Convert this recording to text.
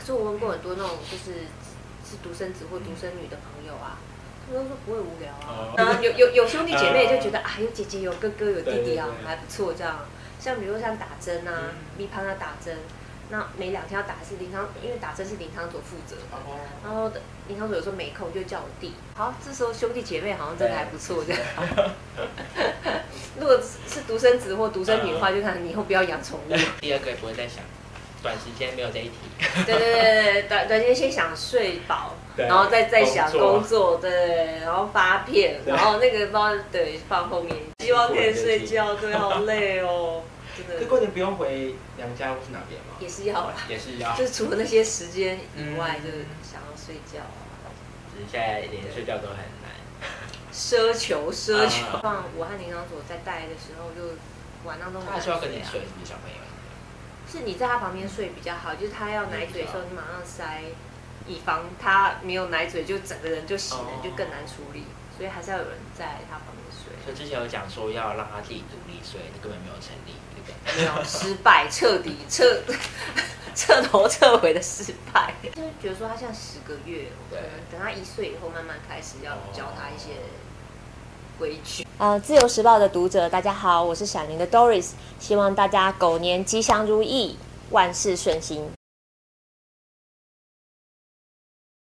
可是我问过很多那种是独生子或独生女的朋友啊，他们都说不会无聊啊。然后有兄弟姐妹就觉得有姐姐有哥哥有弟弟啊，还不错这样。像比如说像打针啊，咪帮他打针。那每2天要打一次林汤，因为打针是林汤所负责的。然后林汤所有时候没空就叫我弟。好，这时候兄弟姐妹好像真的还不错这样。如果是独生子或独生女的话，就看你以后不要养宠物。 第二个也不会再想，短时间没有这一题。 对，短时间先想睡饱，然后再想工作，对，然后发片，然后那个包对放后面，希望可以睡觉，对，好累哦。 这过年不用回娘家或是哪边吗？ 也是要啦， 也是要， 就是除了那些时间以外，就是想要睡觉。 只是现在连睡觉都很难。 奢求。像我和林长佐在带的时候，就晚上都很难睡。 他需要跟你睡，是不是小朋友？ 是你在他旁边睡比较好，就是他要奶嘴的时候，你马上塞，以防他没有奶嘴就整个人就醒了，就更难处理。所以还是要有人在他旁边睡。 所以之前有讲说要让他自己独立睡，根本没有成立，对不对？ 没有，失败，彻底彻头彻尾的失败。就是觉得说他现在10个月，可能等他1岁以后，慢慢开始要教他一些规矩。自由时报的读者，大家好，我是闪灵的 Doris， 希望大家狗年吉祥如意，万事顺心。